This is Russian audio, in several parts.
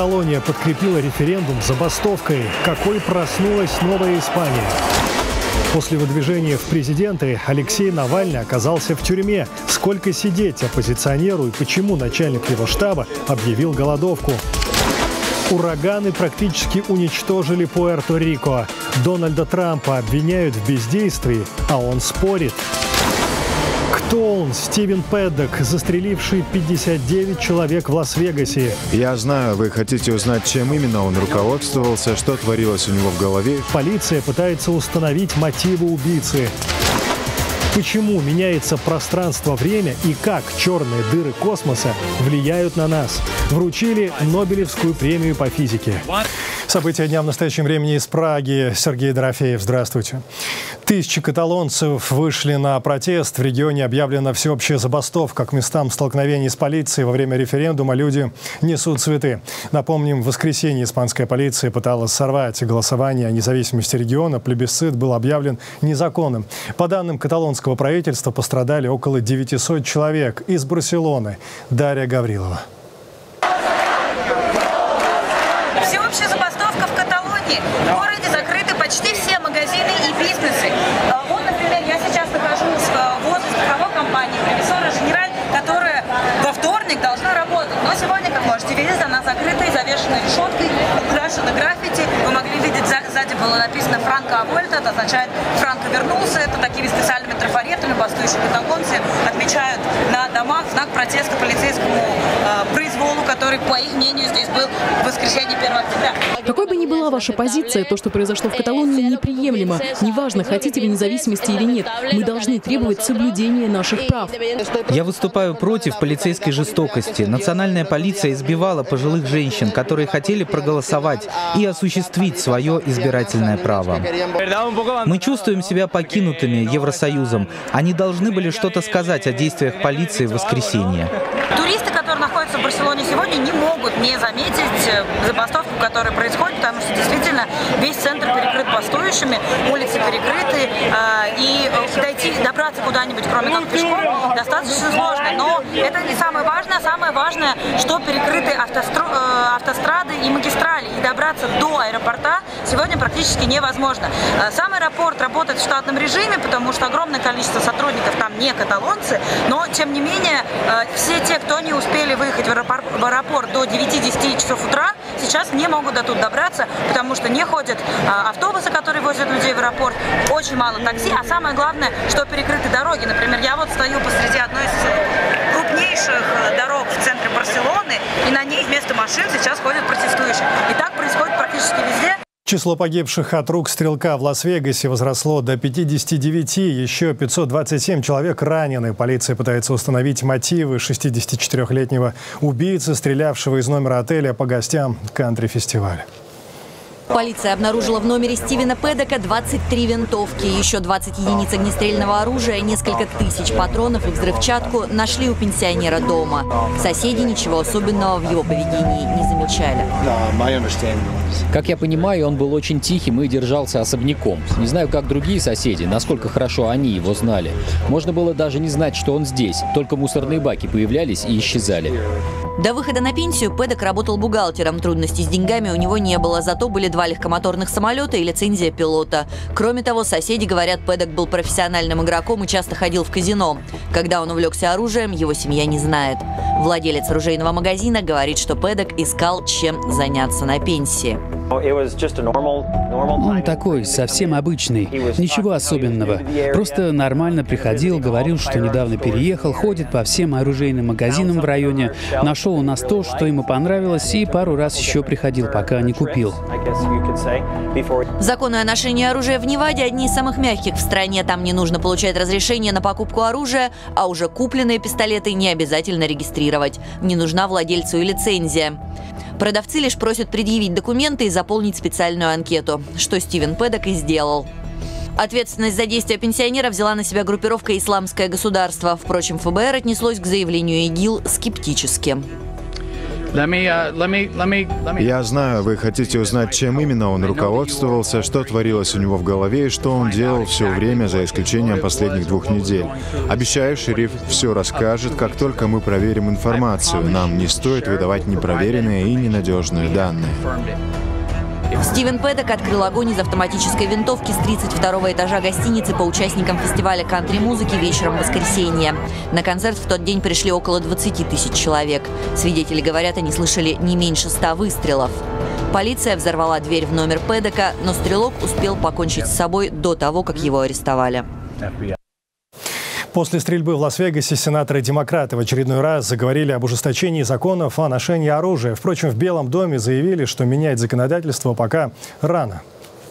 Каталония подкрепила референдум забастовкой. Какой проснулась новая Испания? После выдвижения в президенты Алексей Навальный оказался в тюрьме. Сколько сидеть оппозиционеру и почему начальник его штаба объявил голодовку? Ураганы практически уничтожили Пуэрто-Рико. Дональда Трампа обвиняют в бездействии, а он спорит. Кто он? Стивен Пэддок, застреливший 59 человек в Лас-Вегасе. Я знаю, вы хотите узнать, чем именно он руководствовался, что творилось у него в голове. Полиция пытается установить мотивы убийцы. Почему меняется пространство-время и как черные дыры космоса влияют на нас? Вручили Нобелевскую премию по физике. События дня в настоящем времени из Праги. Сергей Дорофеев, здравствуйте. Тысячи каталонцев вышли на протест. В регионе объявлена всеобщая забастовка. К местам столкновений с полицией во время референдума люди несут цветы. Напомним, в воскресенье испанская полиция пыталась сорвать голосование о независимости региона. Плебисцит был объявлен незаконным. По данным каталонского правительства, пострадали около 900 человек. Из Барселоны Дарья Гаврилова. Всеобщая забастовка в Каталонии. В городе закрыты почти все магазины и бизнесы. Вот, например, я сейчас нахожусь возле страховой компании «Профессора Женераль», которая во вторник должна работать. Но сегодня, как можете видеть, она закрыта и завешена решеткой, украшена граффити. Вы могли видеть, сзади было написано «Франко Авольта», это означает «Франко вернулся». Это такими специальными трафаретами бастующие каталонцы отмечают на домах в знак протеста полицейскому произволу, который, по их мнению, здесь был в воскресенье 1 октября. Какой бы ни была ваша позиция, то, что произошло в Каталонии, неприемлемо. Неважно, хотите вы независимости или нет, мы должны требовать соблюдения наших прав. Я выступаю против полицейской жестокости. Национальная полиция избивала пожилых женщин, которые хотели проголосовать и осуществить свое избирательное право. Мы чувствуем себя покинутыми Евросоюзом. Они должны были что-то сказать о действиях полиции в воскресенье. Туристы, которые находятся в Барселоне сегодня, не могут не заметить забастовку, которая происходит, потому что действительно весь центр перекрыт бастующими, улицы перекрыты, и добраться куда-нибудь, кроме как пешком, достаточно сложно. Но это не самое важное. Самое важное, что перекрыты автострады и магистрали, и добраться до аэропорта сегодня практически невозможно. Сам аэропорт работает в штатном режиме, потому что огромное количество сотрудников там не каталонцы, но тем не менее все те, кто не успели выехать в аэропорт до 9-10 часов утра, сейчас не могут до тут добраться, потому что не ходят автобусы, которые возят людей в аэропорт, очень мало такси, а самое главное, что перекрыты дороги. Например, я вот стою посреди одной из крупнейших дорог в центре Барселоны, и на ней вместо машин сейчас ходят протестующие. И так происходит практически везде. Число погибших от рук стрелка в Лас-Вегасе возросло до 59. Еще 527 человек ранены. Полиция пытается установить мотивы 64-летнего убийцы, стрелявшего из номера отеля по гостям кантри-фестиваля. Полиция обнаружила в номере Стивена Пэддока 23 винтовки, еще 20 единиц огнестрельного оружия, несколько тысяч патронов и взрывчатку нашли у пенсионера дома. Соседи ничего особенного в его поведении не замечали. Как я понимаю, он был очень тихим и держался особняком. Не знаю, как другие соседи, насколько хорошо они его знали. Можно было даже не знать, что он здесь. Только мусорные баки появлялись и исчезали. До выхода на пенсию Пэддок работал бухгалтером. Трудностей с деньгами у него не было, зато были 2 легкомоторных самолета и лицензия пилота. Кроме того, соседи говорят, Пэддок был профессиональным игроком и часто ходил в казино. Когда он увлекся оружием, его семья не знает. Владелец оружейного магазина говорит, что Пэддок искал, чем заняться на пенсии. Он такой, совсем обычный, ничего особенного. Просто нормально приходил, говорил, что недавно переехал, ходит по всем оружейным магазинам в районе, нашел у нас то, что ему понравилось, и пару раз еще приходил, пока не купил. Законы о ношении оружия в Неваде одни из самых мягких в стране. Там не нужно получать разрешение на покупку оружия, а уже купленные пистолеты не обязательно регистрировать. Не нужна владельцу и лицензия. Продавцы лишь просят предъявить документы и заполнить специальную анкету, что Стивен Пэддок и сделал. Ответственность за действия пенсионера взяла на себя группировка «Исламское государство». Впрочем, ФБР отнеслось к заявлению ИГИЛ скептически. Я знаю, вы хотите узнать, чем именно он руководствовался, что творилось у него в голове и что он делал все время, за исключением последних 2 недель. Обещаю, шериф все расскажет, как только мы проверим информацию. Нам не стоит выдавать непроверенные и ненадежные данные. Стивен Пэддок открыл огонь из автоматической винтовки с 32-го этажа гостиницы по участникам фестиваля кантри-музыки вечером в воскресенье. На концерт в тот день пришли около 20 тысяч человек. Свидетели говорят, они слышали не меньше 100 выстрелов. Полиция взорвала дверь в номер Пэддока, но стрелок успел покончить с собой до того, как его арестовали. После стрельбы в Лас-Вегасе сенаторы-демократы в очередной раз заговорили об ужесточении законов о ношении оружия. Впрочем, в Белом доме заявили, что менять законодательство пока рано.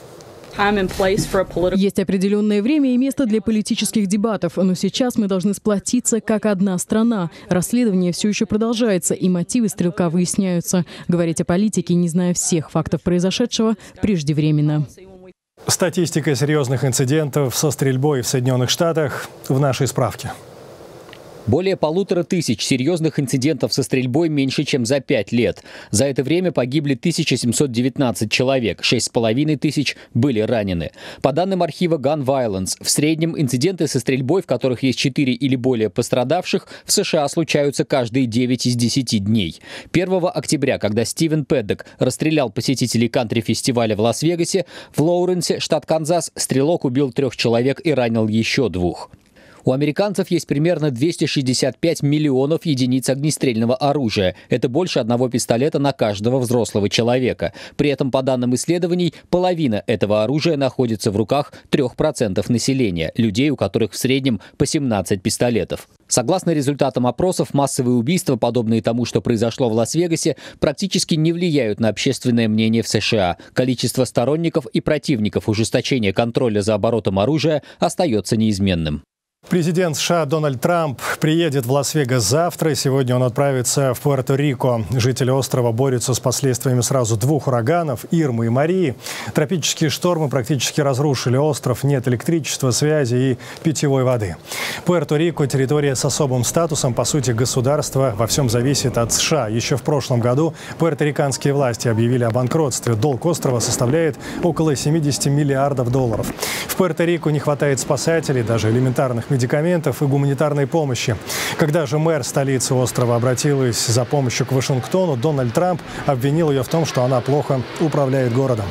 Есть определенное время и место для политических дебатов, но сейчас мы должны сплотиться как одна страна. Расследование все еще продолжается, и мотивы стрелка выясняются. Говорить о политике, не зная всех фактов произошедшего, преждевременно. Статистика серьезных инцидентов со стрельбой в Соединенных Штатах в нашей справке. Более 1500 серьезных инцидентов со стрельбой меньше, чем за 5 лет. За это время погибли 1719 человек, 6500 были ранены. По данным архива Gun Violence, в среднем инциденты со стрельбой, в которых есть 4 или более пострадавших, в США случаются каждые 9 из 10 дней. 1 октября, когда Стивен Пэддок расстрелял посетителей кантри-фестиваля в Лас-Вегасе, в Лоуренсе, штат Канзас, стрелок убил 3 человек и ранил еще 2. У американцев есть примерно 265 миллионов единиц огнестрельного оружия. Это больше 1 пистолета на каждого взрослого человека. При этом, по данным исследований, половина этого оружия находится в руках 3% населения, людей, у которых в среднем по 17 пистолетов. Согласно результатам опросов, массовые убийства, подобные тому, что произошло в Лас-Вегасе, практически не влияют на общественное мнение в США. Количество сторонников и противников ужесточения контроля за оборотом оружия остается неизменным. Президент США Дональд Трамп приедет в Лас-Вегас завтра. Сегодня он отправится в Пуэрто-Рико. Жители острова борются с последствиями сразу 2 ураганов – Ирмы и Марии. Тропические штормы практически разрушили остров. Нет электричества, связи и питьевой воды. Пуэрто-Рико – территория с особым статусом. По сути, государство во всем зависит от США. Еще в прошлом году пуэрториканские власти объявили о банкротстве. Долг острова составляет около $70 миллиардов. В Пуэрто-Рико не хватает спасателей, даже элементарных медикаментов и гуманитарной помощи. Когда же мэр столицы острова обратилась за помощью к Вашингтону, Дональд Трамп обвинил ее в том, что она плохо управляет городом.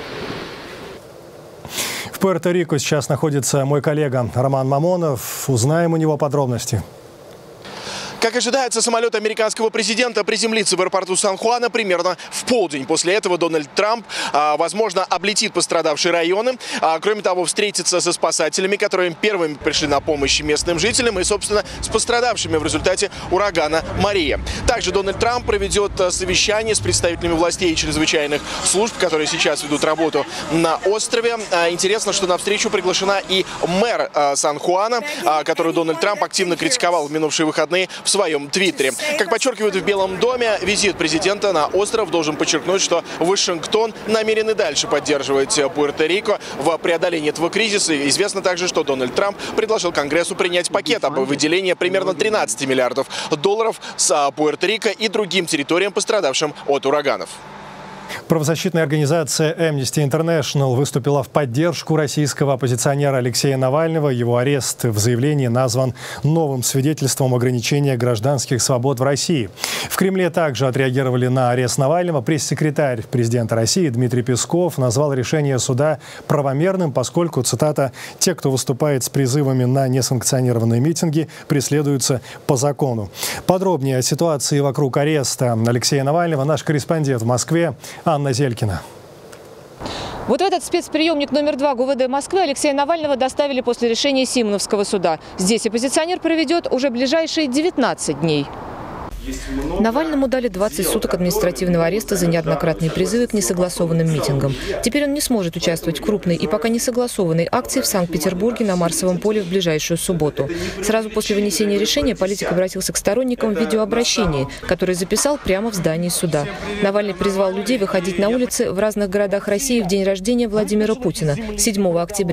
В Пуэрто-Рико сейчас находится мой коллега Роман Мамонов. Узнаем у него подробности. Как ожидается, самолет американского президента приземлится в аэропорту Сан-Хуана примерно в полдень. После этого Дональд Трамп, возможно, облетит пострадавшие районы. Кроме того, встретится со спасателями, которые первыми пришли на помощь местным жителям и, собственно, с пострадавшими в результате урагана Мария. Также Дональд Трамп проведет совещание с представителями властей и чрезвычайных служб, которые сейчас ведут работу на острове. Интересно, что на встречу приглашена и мэр Сан-Хуана, которую Дональд Трамп активно критиковал в минувшие выходные в своем твиттере. Как подчеркивают в Белом доме, визит президента на остров должен подчеркнуть, что Вашингтон намерен и дальше поддерживать Пуэрто-Рико в преодолении этого кризиса. Известно также, что Дональд Трамп предложил Конгрессу принять пакет об выделении примерно $13 миллиардов с Пуэрто-Рико и другим территориям, пострадавшим от ураганов. Правозащитная организация Amnesty International выступила в поддержку российского оппозиционера Алексея Навального. Его арест в заявлении назван новым свидетельством ограничения гражданских свобод в России. В Кремле также отреагировали на арест Навального. Пресс-секретарь президента России Дмитрий Песков назвал решение суда правомерным, поскольку, цитата, «те, кто выступает с призывами на несанкционированные митинги, преследуются по закону». Подробнее о ситуации вокруг ареста Алексея Навального наш корреспондент в Москве Анна Зелькина. Вот в этот спецприемник номер 2 ГУВД Москвы Алексея Навального доставили после решения Симоновского суда. Здесь оппозиционер проведет уже ближайшие 19 дней. Навальному дали 20 суток административного ареста за неоднократные призывы к несогласованным митингам. Теперь он не сможет участвовать в крупной и пока не согласованной акции в Санкт-Петербурге на Марсовом поле в ближайшую субботу. Сразу после вынесения решения политик обратился к сторонникам в видеообращении, которое записал прямо в здании суда. Навальный призвал людей выходить на улицы в разных городах России в день рождения Владимира Путина, 7 октября.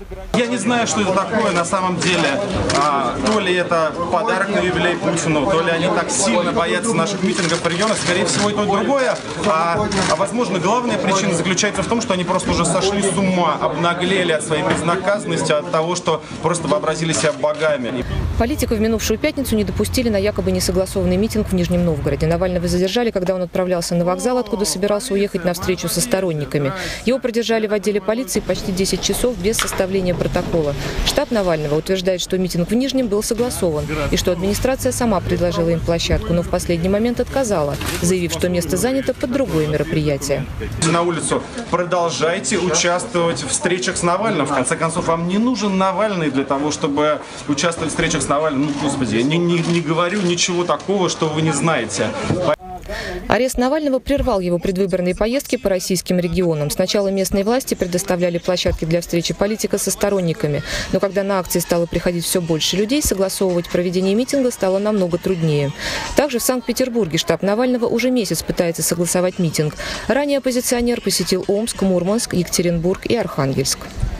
Я не знаю, что это такое на самом деле. То ли это подарок на юбилей Путину, то ли они так сильно боятся наших митингов, приемов. Скорее всего, и то, и другое. Возможно, главная причина заключается в том, что они просто уже сошли с ума, обнаглели от своей безнаказанности, от того, что просто вообразили себя богами. Политика в минувшую пятницу не допустили на якобы несогласованный митинг в Нижнем Новгороде. Навального задержали, когда он отправлялся на вокзал, откуда собирался уехать на встречу со сторонниками. Его продержали в отделе полиции почти 10 часов без составления протокола. Штаб Навального утверждает, что митинг в Нижнем был согласован и что администрация сама предложила им площадку, но в последний момент отказала, заявив, что место занято под другое мероприятие. На улицу продолжайте участвовать в встречах с Навальным. В конце концов, вам не нужен Навальный для того, чтобы участвовать в встречах с Навальным. Ну, господи, я не говорю ничего такого, что вы не знаете. Арест Навального прервал его предвыборные поездки по российским регионам. Сначала местные власти предоставляли площадки для встречи политика со сторонниками. Но когда на акции стало приходить все больше людей, согласовывать проведение митинга стало намного труднее. Также в Санкт-Петербурге штаб Навального уже месяц пытается согласовать митинг. Ранее оппозиционер посетил Омск, Мурманск, Екатеринбург и Архангельск.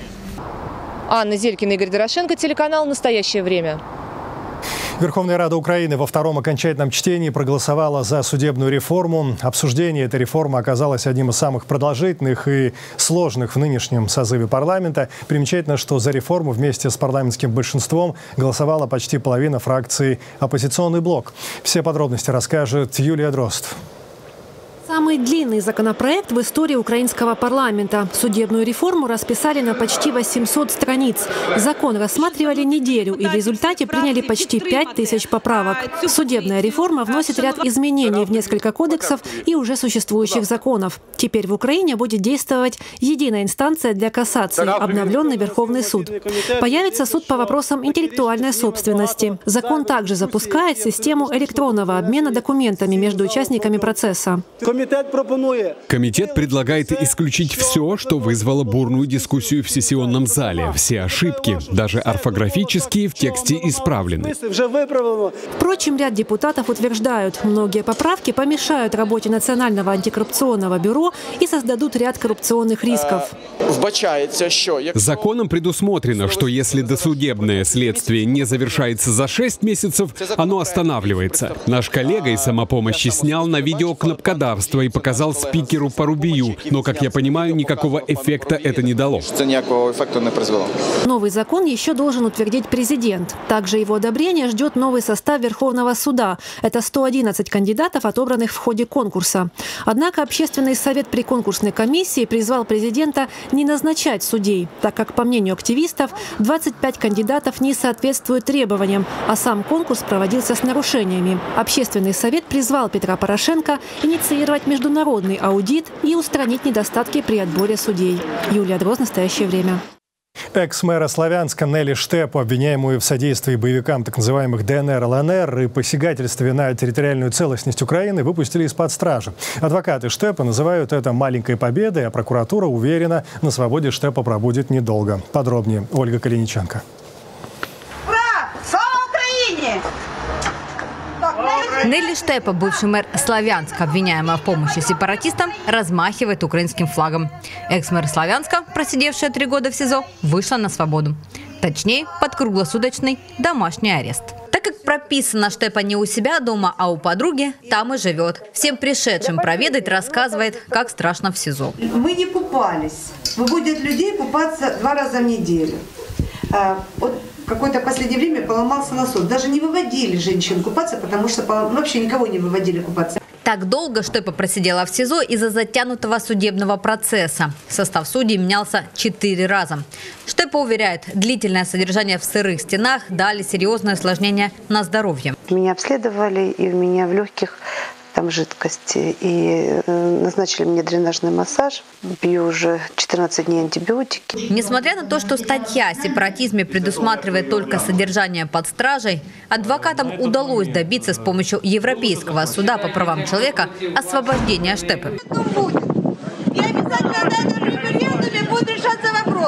Анна Зелькина, Игорь Дорошенко, телеканал «Настоящее время». Верховная Рада Украины во втором окончательном чтении проголосовала за судебную реформу. Обсуждение этой реформы оказалось одним из самых продолжительных и сложных в нынешнем созыве парламента. Примечательно, что за реформу вместе с парламентским большинством голосовала почти половина фракции «Оппозиционный блок». Все подробности расскажет Юлия Дрозд. Самый длинный законопроект в истории украинского парламента. Судебную реформу расписали на почти 800 страниц. Закон рассматривали неделю и в результате приняли почти 5000 поправок. Судебная реформа вносит ряд изменений в несколько кодексов и уже существующих законов. Теперь в Украине будет действовать единая инстанция для кассации – обновленный Верховный суд. Появится суд по вопросам интеллектуальной собственности. Закон также запускает систему электронного обмена документами между участниками процесса. Комитет предлагает исключить все, что вызвало бурную дискуссию в сессионном зале. Все ошибки, даже орфографические, в тексте исправлены. Впрочем, ряд депутатов утверждают, многие поправки помешают работе Национального антикоррупционного бюро и создадут ряд коррупционных рисков. Законом предусмотрено, что если досудебное следствие не завершается за 6 месяцев, оно останавливается. Наш коллега из самопомощи снял на видео кнопкодавство и показал спикеру Парубию. Но, как я понимаю, никакого эффекта это не дало. Новый закон еще должен утвердить президент. Также его одобрение ждет новый состав Верховного суда. Это 111 кандидатов, отобранных в ходе конкурса. Однако Общественный совет при конкурсной комиссии призвал президента не назначать судей, так как, по мнению активистов, 25 кандидатов не соответствуют требованиям, а сам конкурс проводился с нарушениями. Общественный совет призвал Петра Порошенко инициировать международный аудит и устранить недостатки при отборе судей. Юлия Дрозд, «Настоящее время». Экс-мэра Славянска Нелли Штепу, обвиняемую в содействии боевикам так называемых ДНР, ЛНР и посягательстве на территориальную целостность Украины, выпустили из-под стражи. Адвокаты Штепа называют это маленькой победой, а прокуратура уверена, на свободе Штепа пробудет недолго. Подробнее Ольга Калиниченко. Ура! Слава Украине! Нелли Штепа, бывший мэр Славянска, обвиняемая в помощи сепаратистам, размахивает украинским флагом. Экс-мэр Славянска, просидевшая 3 года в СИЗО, вышла на свободу. Точнее, под круглосуточный домашний арест. Так как прописано, Штепа не у себя дома, а у подруги, там и живет. Всем пришедшим проведать рассказывает, как страшно в СИЗО. Мы не купались. Выводят людей купаться 2 раза в неделю. Вот какое-то последнее время поломался насос. Даже не выводили женщин купаться, потому что вообще никого не выводили купаться. Так долго Штепа просидела в СИЗО из-за затянутого судебного процесса. Состав судей менялся 4 раза. Штепа уверяет, длительное содержание в сырых стенах дали серьезное осложнение на здоровье. Меня обследовали, и у меня в легких там жидкости. И назначили мне дренажный массаж. Пью уже 14 дней антибиотики. Несмотря на то, что статья о сепаратизме предусматривает только содержание под стражей, адвокатам удалось добиться с помощью Европейского суда по правам человека освобождения Штепы. И обязательно на этом референдуме будет решаться вопрос.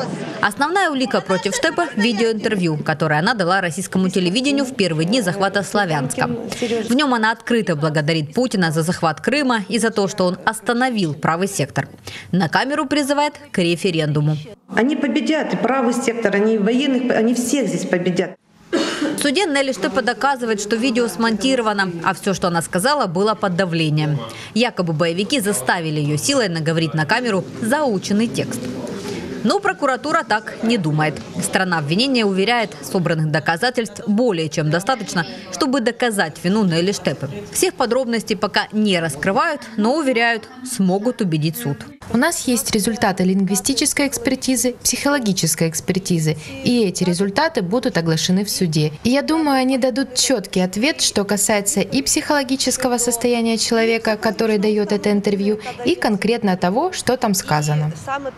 Основная улика против Штепы – видеоинтервью, которое она дала российскому телевидению в первые дни захвата Славянска. В нем она открыто благодарит Путина за захват Крыма и за то, что он остановил правый сектор. На камеру призывает к референдуму. Они победят, и правый сектор, они военных, они всех здесь победят. В суде Нелли Штепа доказывает, что видео смонтировано, а все, что она сказала, было под давлением. Якобы боевики заставили ее силой наговорить на камеру заученный текст. Но прокуратура так не думает. Сторона обвинения уверяет, собранных доказательств более чем достаточно, чтобы доказать вину Нелли Штепы. Всех подробностей пока не раскрывают, но уверяют, смогут убедить суд. У нас есть результаты лингвистической экспертизы, психологической экспертизы, и эти результаты будут оглашены в суде. И я думаю, они дадут четкий ответ, что касается и психологического состояния человека, который дает это интервью, и конкретно того, что там сказано.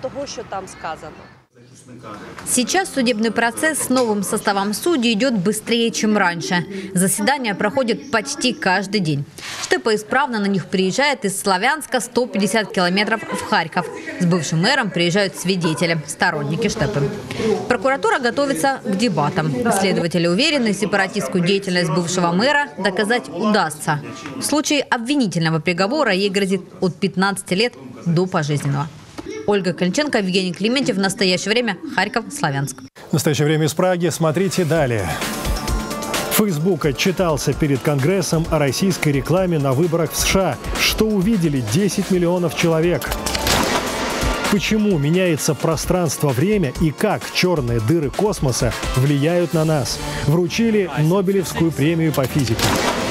Сейчас судебный процесс с новым составом судей идет быстрее, чем раньше. Заседания проходят почти каждый день. Штепа исправно на них приезжает из Славянска 150 километров в Харьков. С бывшим мэром приезжают свидетели, сторонники Штепы. Прокуратура готовится к дебатам. Следователи уверены, сепаратистскую деятельность бывшего мэра доказать удастся. В случае обвинительного приговора ей грозит от 15 лет до пожизненного. Ольга Кольченко, Евгений Клементьев. В настоящее время Харьков, Славянск. В настоящее время из Праги. Смотрите далее. Facebook отчитался перед Конгрессом о российской рекламе на выборах в США. Что увидели 10 миллионов человек? Почему меняется пространство-время и как черные дыры космоса влияют на нас? Вручили Нобелевскую премию по физике.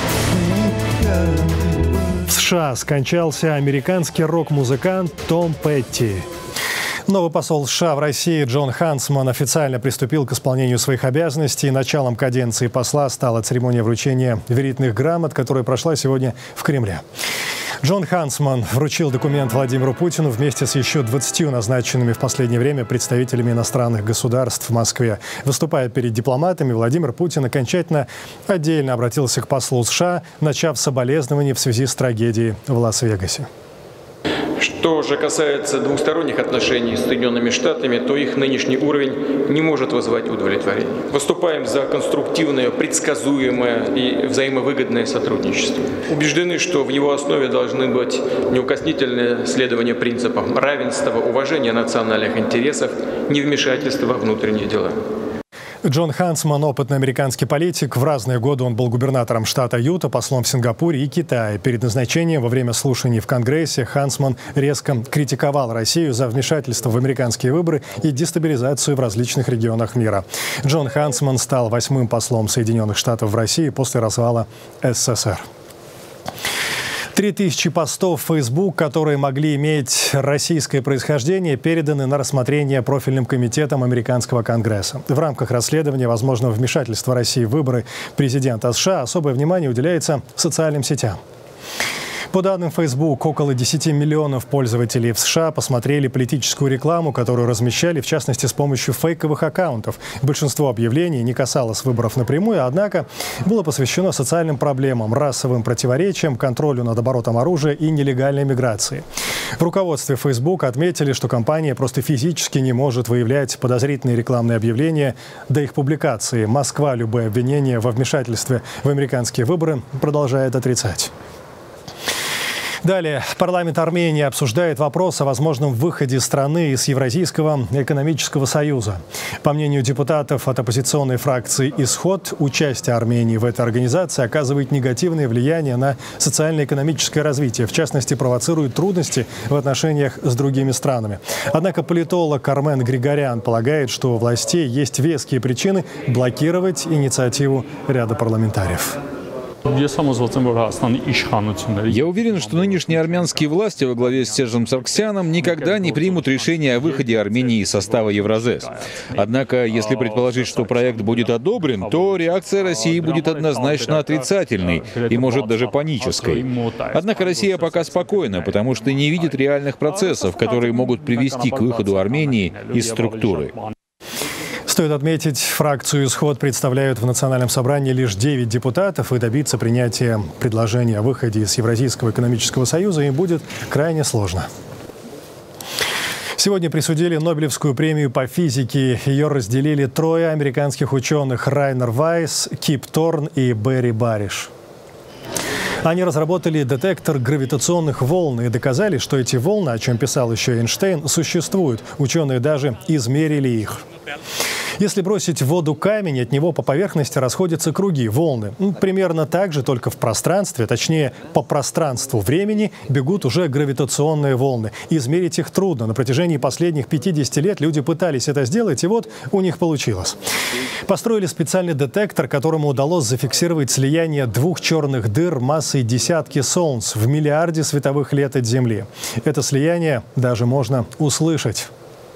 В США скончался американский рок-музыкант Том Петти. Новый посол США в России Джон Хансман официально приступил к исполнению своих обязанностей. Началом каденции посла стала церемония вручения верительных грамот, которая прошла сегодня в Кремле. Джон Хансман вручил документ Владимиру Путину вместе с еще 20 назначенными в последнее время представителями иностранных государств в Москве. Выступая перед дипломатами, Владимир Путин окончательно отдельно обратился к послу США, начав соболезнования в связи с трагедией в Лас-Вегасе. Что же касается двусторонних отношений с Соединенными Штатами, то их нынешний уровень не может вызывать удовлетворение. Выступаем за конструктивное, предсказуемое и взаимовыгодное сотрудничество. Убеждены, что в его основе должны быть неукоснительное следование принципам равенства, уважения национальных интересов, невмешательства во внутренние дела. Джон Хансман – опытный американский политик. В разные годы он был губернатором штата Юта, послом в Сингапуре и Китае. Перед назначением во время слушаний в Конгрессе Хансман резко критиковал Россию за вмешательство в американские выборы и дестабилизацию в различных регионах мира. Джон Хансман стал 8-м послом Соединенных Штатов в России после развала СССР. 3000 постов в Facebook, которые могли иметь российское происхождение, переданы на рассмотрение профильным комитетом американского Конгресса. В рамках расследования возможного вмешательства России в выборы президента США особое внимание уделяется социальным сетям. По данным Facebook, около 10 миллионов пользователей в США посмотрели политическую рекламу, которую размещали, в частности, с помощью фейковых аккаунтов. Большинство объявлений не касалось выборов напрямую, однако было посвящено социальным проблемам, расовым противоречиям, контролю над оборотом оружия и нелегальной миграции. В руководстве Facebook отметили, что компания просто физически не может выявлять подозрительные рекламные объявления до их публикации. Москва любые обвинения во вмешательстве в американские выборы продолжает отрицать. Далее. Парламент Армении обсуждает вопрос о возможном выходе страны из Евразийского экономического союза. По мнению депутатов от оппозиционной фракции «Исход», участие Армении в этой организации оказывает негативное влияние на социально-экономическое развитие. В частности, провоцирует трудности в отношениях с другими странами. Однако политолог Армен Григорян полагает, что у властей есть веские причины блокировать инициативу ряда парламентариев. Я уверен, что нынешние армянские власти во главе с Сержем Сарксяном никогда не примут решение о выходе Армении из состава Евразес. Однако, если предположить, что проект будет одобрен, то реакция России будет однозначно отрицательной и, может, даже панической. Однако Россия пока спокойна, потому что не видит реальных процессов, которые могут привести к выходу Армении из структуры. Стоит отметить, фракцию «Исход» представляют в Национальном собрании лишь 9 депутатов, и добиться принятия предложения о выходе из Евразийского экономического союза им будет крайне сложно. Сегодня присудили Нобелевскую премию по физике. Ее разделили трое американских ученых – Райнер Вайс, Кип Торн и Берри Бариш. Они разработали детектор гравитационных волн и доказали, что эти волны, о чем писал еще Эйнштейн, существуют. Ученые даже измерили их. Если бросить в воду камень, от него по поверхности расходятся круги, волны. Примерно так же, только в пространстве, точнее, по пространству времени бегут уже гравитационные волны. Измерить их трудно. На протяжении последних 50 лет люди пытались это сделать, и вот у них получилось. Построили специальный детектор, которому удалось зафиксировать слияние двух черных дыр массой десятки солнц в миллиарде световых лет от Земли. Это слияние даже можно услышать.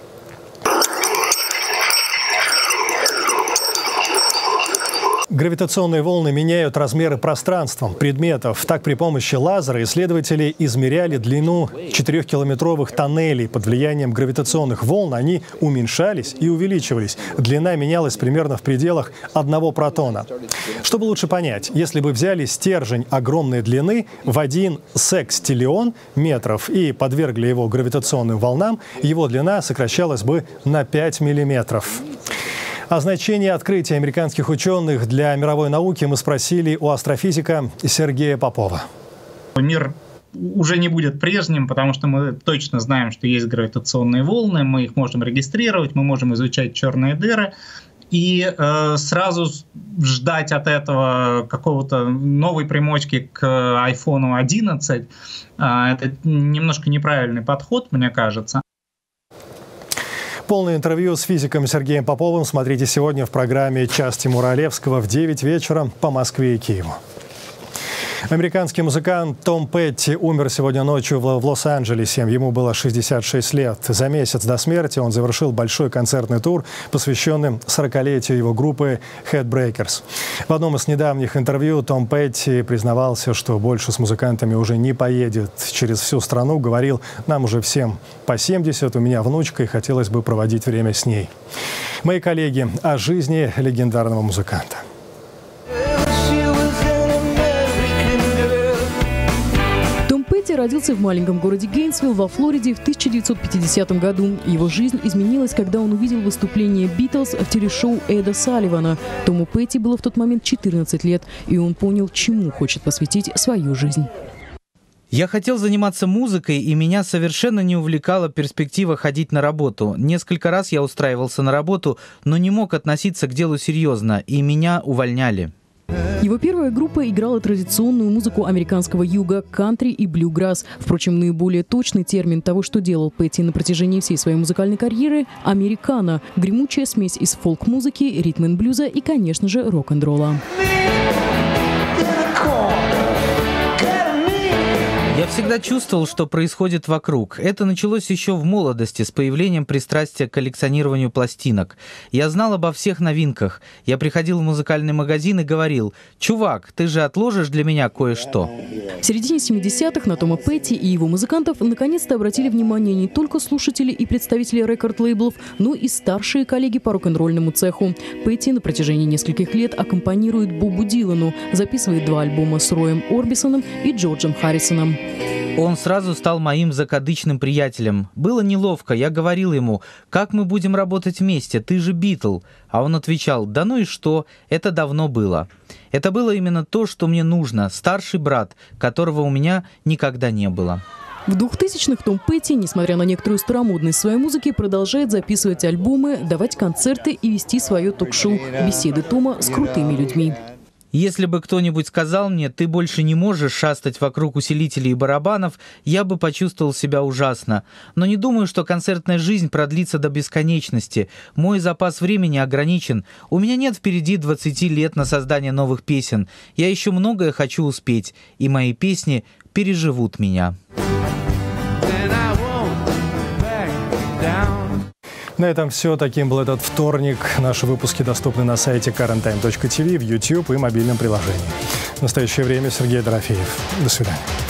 Гравитационные волны меняют размеры пространства, предметов. Так, при помощи лазера исследователи измеряли длину 4-километровых тоннелей. Под влиянием гравитационных волн они уменьшались и увеличивались. Длина менялась примерно в пределах 1 протона. Чтобы лучше понять, если бы взяли стержень огромной длины в 1 секстиллион метров и подвергли его гравитационным волнам, его длина сокращалась бы на 5 миллиметров. О значении открытия американских ученых для мировой науки мы спросили у астрофизика Сергея Попова. Мир уже не будет прежним, потому что мы точно знаем, что есть гравитационные волны, мы их можем регистрировать, мы можем изучать черные дыры. И сразу ждать от этого какого-то новой примочки к iPhone 11 это немножко неправильный подход, мне кажется. Полное интервью с физиком Сергеем Поповым смотрите сегодня в программе «Час Тимура Олевского» в 9 вечера по Москве и Киеву. Американский музыкант Том Петти умер сегодня ночью в Лос-Анджелесе. Ему было 66 лет. За месяц до смерти он завершил большой концертный тур, посвященный 40-летию его группы Headbreakers. В одном из недавних интервью Том Петти признавался, что больше с музыкантами уже не поедет через всю страну. Говорил: нам уже всем по 70, у меня внучка, и хотелось бы проводить время с ней. Мои коллеги о жизни легендарного музыканта. Петти родился в маленьком городе Гейнсвилл во Флориде в 1950 году. Его жизнь изменилась, когда он увидел выступление Битлз в телешоу Эда Салливана. Тому Петти было в тот момент 14 лет, и он понял, чему хочет посвятить свою жизнь. Я хотел заниматься музыкой, и меня совершенно не увлекала перспектива ходить на работу. Несколько раз я устраивался на работу, но не мог относиться к делу серьезно, и меня увольняли. Его первая группа играла традиционную музыку американского юга, кантри и блюграсс. Впрочем, наиболее точный термин того, что делал Петти на протяжении всей своей музыкальной карьеры – американо. Гремучая смесь из фолк-музыки, ритм-н-блюза и, конечно же, рок-н-ролла. Я всегда чувствовал, что происходит вокруг. Это началось еще в молодости, с появлением пристрастия к коллекционированию пластинок. Я знал обо всех новинках. Я приходил в музыкальный магазин и говорил: «Чувак, ты же отложишь для меня кое-что». В середине 70-х на Тома Петти и его музыкантов наконец-то обратили внимание не только слушатели и представители рекорд-лейблов, но и старшие коллеги по рок-н-ролльному цеху. Петти на протяжении нескольких лет аккомпанирует Бобу Дилану, записывает 2 альбома с Роем Орбисоном и Джорджем Харрисоном. Он сразу стал моим закадычным приятелем. Было неловко, я говорил ему: «Как мы будем работать вместе? Ты же Битл». А он отвечал: «Да ну и что? Это давно было». Это было именно то, что мне нужно. Старший брат, которого у меня никогда не было. В 2000-х Том Петти, несмотря на некоторую старомодность своей музыки, продолжает записывать альбомы, давать концерты и вести свое ток-шоу «Беседы Тома с крутыми людьми». Если бы кто-нибудь сказал мне: «Ты больше не можешь шастать вокруг усилителей и барабанов», я бы почувствовал себя ужасно. Но не думаю, что концертная жизнь продлится до бесконечности. Мой запас времени ограничен. У меня нет впереди 20 лет на создание новых песен. Я еще многое хочу успеть, и мои песни переживут меня. На этом все. Таким был этот вторник. Наши выпуски доступны на сайте currenttime.tv, в YouTube и мобильном приложении. В настоящее время Сергей Дорофеев. До свидания.